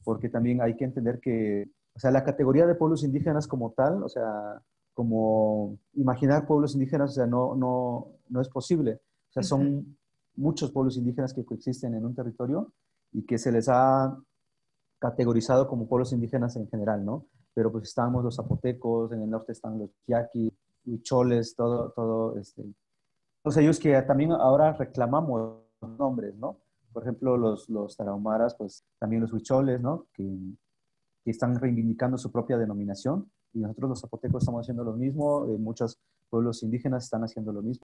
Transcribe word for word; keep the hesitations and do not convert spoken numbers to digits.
porque también hay que entender que, o sea, la categoría de pueblos indígenas como tal, o sea, como imaginar pueblos indígenas, o sea, no, no, no es posible. O sea, Ujú. son muchos pueblos indígenas que coexisten en un territorio y que se les ha categorizado como pueblos indígenas en general, ¿no? Pero pues estamos los zapotecos, en el norte están los yaquis, huicholes, todo, todo, este, todos ellos que también ahora reclamamos nombres, ¿no? Por ejemplo, los, los tarahumaras, pues también los huicholes, ¿no? Que, que están reivindicando su propia denominación y nosotros los zapotecos estamos haciendo lo mismo, eh, muchos pueblos indígenas están haciendo lo mismo.